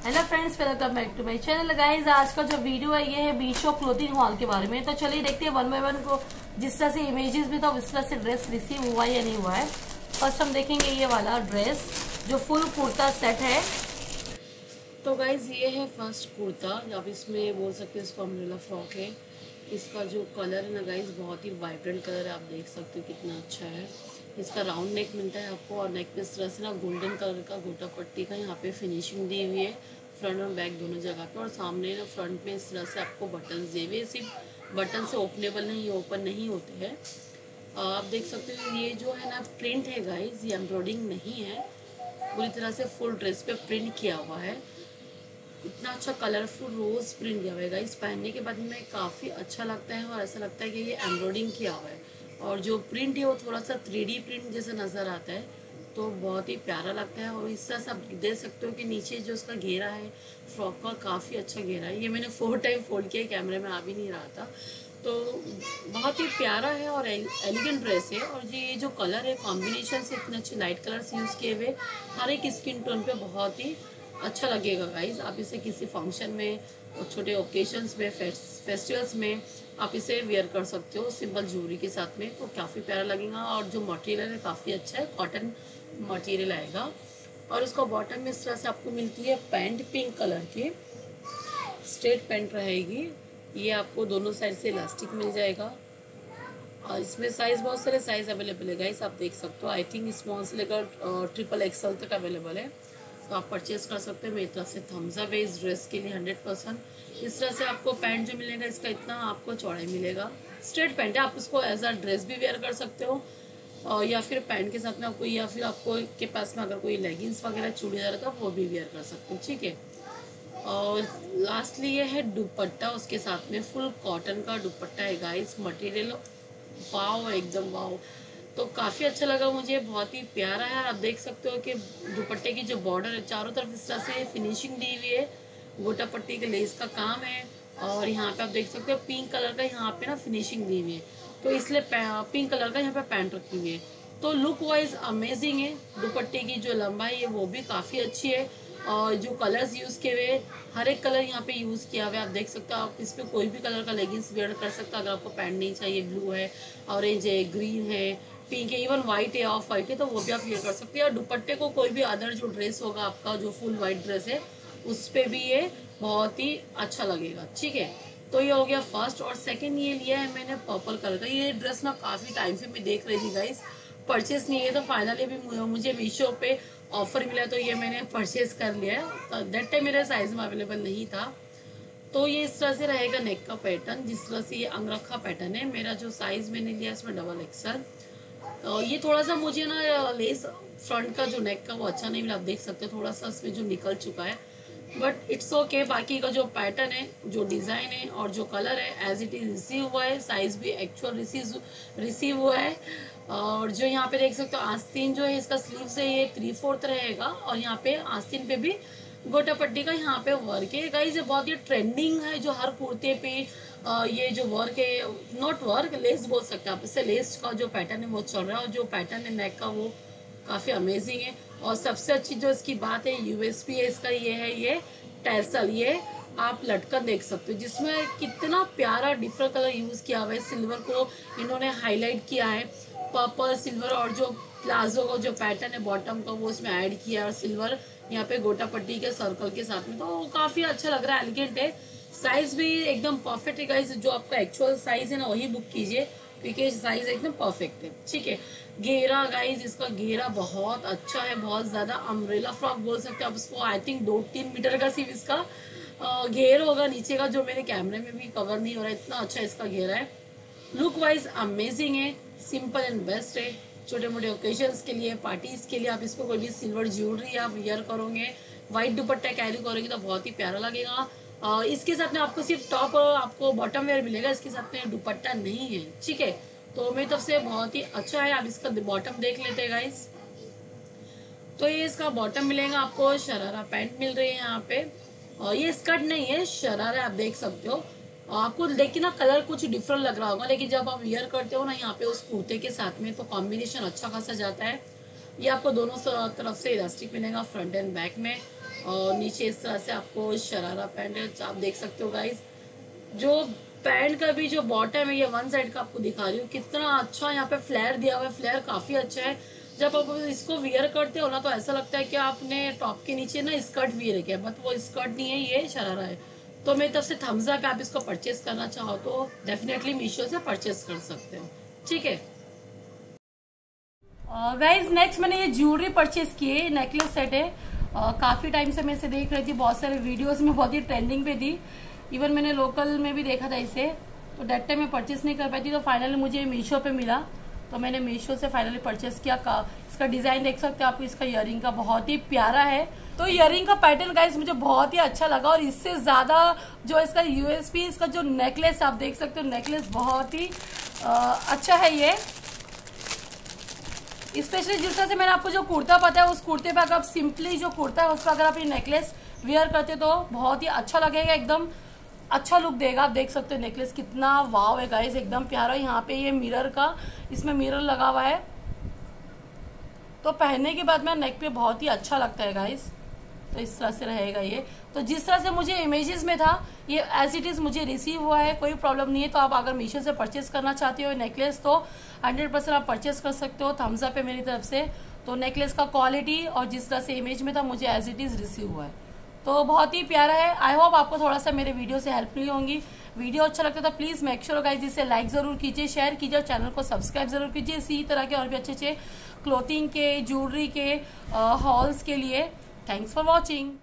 Hello friends, welcome back to my channel. Guys, आज का जो वीडियो है ये है मीशो क्लोथिंग हॉल के बारे में। तो चलिए देखते हैं वन बाय वन को, जिस तरह से इमेजेस भी था उस तरह से ड्रेस रिसीव हुआ या नहीं हुआ है। फर्स्ट हम देखेंगे ये वाला ड्रेस जो फुल कुर्ता सेट है। तो गाइज ये है फर्स्ट कुर्ता, आप इसमें बोल सकते हैं इसको अम्ब्रेला फ्रॉक है। इसका जो कलर है ना गाइज बहुत ही वाइब्रेंट कलर है, आप देख सकते हो कितना अच्छा है। इसका राउंड नेक मिलता है आपको और नेक पे इस तरह से ना गोल्डन कलर का गोटा पट्टी का यहाँ पे फिनिशिंग दी हुई है फ्रंट और बैक दोनों जगह पे। और सामने ना फ्रंट में इस तरह से आपको बटन दिए हुए, सिर्फ बटन से ओपनेबल नहीं, ओपन नहीं होते हैं। आप देख सकते हो ये जो है ना प्रिंट है गाइज, ये एम्ब्रॉयडिंग नहीं है, पूरी तरह से फुल ड्रेस पे प्रिंट किया हुआ है। इतना अच्छा कलरफुल रोज प्रिंट दिया हुआ है गाइस, पहनने के बाद में काफ़ी अच्छा लगता है और ऐसा लगता है कि ये एम्ब्रॉयडिंग किया हुआ है। और जो प्रिंट है वो थोड़ा सा 3D प्रिंट जैसा नज़र आता है, तो बहुत ही प्यारा लगता है। और इस तरह से आप देख सकते हो कि नीचे जो उसका घेरा है फ्रॉक का काफ़ी अच्छा घेरा है। ये मैंने 4 टाइम फोल्ड किया, कैमरे में आ भी नहीं रहा था। तो बहुत ही प्यारा है और एलिगेंट ड्रेस है। और ये जो कलर है कॉम्बिनेशन से इतने अच्छे लाइट कलर्स यूज़ किए हुए, हर एक स्किन टोन पे बहुत ही अच्छा लगेगा गाइज। आप इसे किसी फंक्शन में, छोटे ओकेजन्स में, फेस्टिवल्स में आप इसे वेयर कर सकते हो सिंपल ज्वेलरी के साथ में, तो काफ़ी प्यारा लगेगा। और जो मटेरियल है काफ़ी अच्छा है, कॉटन मटेरियल आएगा। और उसका बॉटम में इस तरह से आपको मिलती है पैंट, पिंक कलर की स्ट्रेट पैंट रहेगी। ये आपको दोनों साइड से इलास्टिक मिल जाएगा। और इसमें साइज बहुत सारे साइज अवेलेबल है गाइस, आप देख सकते हो। आई थिंक स्मॉल से लेकर XXL तक अवेलेबल है, तो आप परचेज कर सकते हैं। मेरी तरफ से थम्स अप है इस ड्रेस के लिए 100%। इस तरह से आपको पैंट जो मिलेगा इसका इतना आपको चौड़ाई मिलेगा, स्ट्रेट पैंट है। आप इसको एज अ ड्रेस भी वेयर कर सकते हो और या फिर पैंट के साथ में आपको, या फिर आपको के पास में अगर कोई लेगिंग्स वगैरह चूड़ीदार का वो भी वेयर कर सकते हो, ठीक है। और लास्टली ये है दुपट्टा, उसके साथ में फुल कॉटन का दुपट्टा है गाइस। मटेरियल वाव, एकदम वाव। तो काफ़ी अच्छा लगा मुझे, बहुत ही प्यारा है। आप देख सकते हो कि दुपट्टे की जो बॉर्डर है चारों तरफ इस तरह से फिनिशिंग दी हुई है, गोटा पट्टी के लेस का काम है। और यहाँ पे आप देख सकते हो पिंक कलर का यहाँ पे ना फिनिशिंग दी हुई है, तो इसलिए पिंक कलर का यहाँ पे पैंट रखी हुई है। तो लुक वाइज अमेजिंग है। दुपट्टे की जो लंबाई है वो भी काफ़ी अच्छी है। और जो कलर्स यूज़ किए हुए, हर एक कलर यहाँ पे यूज़ किया हुआ है, आप देख सकते हो। आप इस पर कोई भी कलर का लेगिंग्स वेयर कर सकते हो अगर आपको पैंट नहीं चाहिए। ब्लू है, ऑरेंज है, ग्रीन है, पिंक है, इवन वाइट है, ऑफ वाइट है, तो वो भी आप वेयर कर सकते हैं। और दुपट्टे को कोई भी अदर जो ड्रेस होगा आपका, जो फुल वाइट ड्रेस है, उस पर भी ये बहुत ही अच्छा लगेगा, ठीक है। तो ये हो गया फर्स्ट। और सेकंड ये लिया है मैंने पर्पल कलर का। ये ड्रेस ना काफ़ी टाइम से मैं देख रही थी गाइस, परचेस नहीं है, तो फाइनली भी मुझे मीशो पे ऑफर मिला तो ये मैंने परचेज कर लिया है। तो दैट टाइम मेरे साइज में अवेलेबल नहीं था। तो ये इस तरह से रहेगा नेक का पैटर्न, जिस तरह से ये अंगरखा पैटर्न है। मेरा जो साइज मैंने लिया इसमें XXL। ये थोड़ा सा मुझे ना लेस फ्रंट का जो नेक का वो अच्छा नहीं मिला, आप देख सकते हो थोड़ा सा इसमें जो निकल चुका है, बट इट्स ओके। बाकी का जो पैटर्न है, जो डिज़ाइन है और जो कलर है एज इट इज रिसीव हुआ है, साइज भी एक्चुअल रिसीव हुआ है। और जो यहाँ पे देख सकते हो आस्तीन जो है इसका स्लीव से ये 3/4 रहेगा। और यहाँ पे आस्तीन पे भी गोटा पट्टी का यहाँ पे वर्क है गाइस। ये बहुत ही ट्रेंडिंग है, जो हर कुर्ते पे ये जो वर्क है, नॉट वर्क, लेस बोल सकते हैं आप इसे, लेस का जो पैटर्न है वो चल रहा है। और जो पैटर्न है नेक का वो काफ़ी अमेजिंग है। और सबसे अच्छी जो इसकी बात है, यूएसपी है इसका, ये है ये टैसल। ये आप लटकन देख सकते हो जिसमें कितना प्यारा डिफरेंट कलर यूज़ किया हुआ है। सिल्वर को इन्होंने हाईलाइट किया है, पर्पल, सिल्वर। और जो प्लाजो का जो पैटर्न है बॉटम का वो इसमें ऐड किया है, और सिल्वर यहाँ पे गोटा पट्टी के सर्कल के साथ में, तो काफ़ी अच्छा लग रहा है, एलिगेंट है। साइज भी एकदम परफेक्ट है गाइस। जो आपका एक्चुअल साइज है ना वही बुक कीजिए, क्योंकि साइज एकदम परफेक्ट है, ठीक है। घेरा गाइस, इसका घेरा बहुत अच्छा है, बहुत ज़्यादा अम्ब्रेला फ्रॉक बोल सकते हैं आप इसको। आई थिंक 2-3 मीटर का सिर्फ इसका घेर होगा नीचे का, जो मेरे कैमरे में भी कवर नहीं हो रहा है, इतना अच्छा इसका घेरा है। लुक वाइज अमेजिंग है, सिंपल एंड बेस्ट है। छोटे मोटे ओकेजन्स के लिए, पार्टीज के लिए आप इसको कोई भी सिल्वर ज्वेलरी आप वियर करोगे, वाइट दुपट्टा कैरी करोगे तो बहुत ही प्यारा लगेगा। इसके साथ में आपको सिर्फ टॉप, आपको बॉटम वेयर मिलेगा, इसके साथ में दुपट्टा नहीं है, ठीक है। तो मेरी तरफ से बहुत ही अच्छा है। आप इसका बॉटम देख लेते हैं गाइस। तो ये इसका बॉटम मिलेगा आपको, शरारा पैंट मिल रही है यहाँ पे। और ये स्कर्ट नहीं है, शरारा, आप देख सकते हो। आपको देख के ना कलर कुछ डिफरेंट लग रहा होगा, लेकिन जब आप वियर करते हो ना यहाँ पे उस कुर्ते के साथ में, तो कॉम्बिनेशन अच्छा खासा जाता है। ये आपको दोनों तरफ से इलास्टिक मिलेगा, फ्रंट एंड बैक में। और नीचे इस तरह से आपको शरारा पैंट है, आप देख सकते हो गाइज। जो पैंट का भी जो बॉटम है ये वन साइड का आपको दिखा रही हूँ, कितना अच्छा यहाँ पे फ्लेयर दिया हुआ है। फ्लेयर काफी अच्छा है। जब आप इसको वियर करते हो ना तो ऐसा लगता है कि आपने टॉप के नीचे ना स्कर्ट वियर किया, बट वो स्कर्ट नहीं है, ये शरारा है। तो मेरी तरफ से थम्स अप, आप इसको परचेस करना चाहो तो डेफिनेटली मीशो से परचेस कर सकते हो, ठीक है। गाइज नेक्स्ट मैंने ये ज्वेलरी परचेस की है, नेकलेस सेट है। काफी टाइम से मैं इसे देख रही थी, बहुत सारे वीडियोस में बहुत ही ट्रेंडिंग पे थी। इवन मैंने लोकल में भी देखा था इसे, तो डेट टाइम में परचेस नहीं कर पाई थी, तो फाइनली मुझे मीशो पे मिला, तो मैंने मीशो से फाइनली परचेस किया। इसका डिजाइन देख सकते हो आप, इसका इयरिंग का बहुत ही प्यारा है। तो इयरिंग का पैटर्न गाइस मुझे बहुत ही अच्छा लगा, और इससे ज्यादा जो इसका यूएसपी, इसका जो नेकलेस आप देख सकते हो, नेकलेस बहुत ही अच्छा है ये। स्पेशली जिस तरह से मैंने आपको जो कुर्ता बताया, उस कुर्ते पे अगर आप सिंपली जो कुर्ता है उस पर अगर आप ये नेकलेस वेयर करते तो बहुत ही अच्छा लगेगा, एकदम अच्छा लुक देगा। आप देख सकते हो नेकलेस कितना वाव है गाइस, एकदम प्यारा। यहाँ पे ये मिरर का, इसमें मिरर लगा हुआ है, तो पहनने के बाद में नेक पे बहुत ही अच्छा लगता है गाइस। तो इस तरह से रहेगा ये। तो जिस तरह से मुझे इमेजेस में था ये एज इट इज मुझे रिसीव हुआ है, कोई प्रॉब्लम नहीं है। तो आप अगर मीशो से परचेस करना चाहते हो नेकलेस तो 100% आप परचेस कर सकते हो। थम्स अप है मेरी तरफ से। तो नेकलेस का क्वालिटी और जिस तरह से इमेज में था मुझे एज इट इज रिसीव हुआ है, तो बहुत ही प्यारा है। आई होप आपको थोड़ा सा मेरे वीडियो से हेल्प मिली होंगी। वीडियो अच्छा लगता है तो प्लीज मेक श्योर गाइस इसे लाइक जरूर कीजिए, शेयर कीजिए और चैनल को सब्सक्राइब जरूर कीजिए इसी तरह के और भी अच्छे अच्छे क्लोथिंग के, ज्वेलरी के हॉल्स के लिए। Thanks for watching.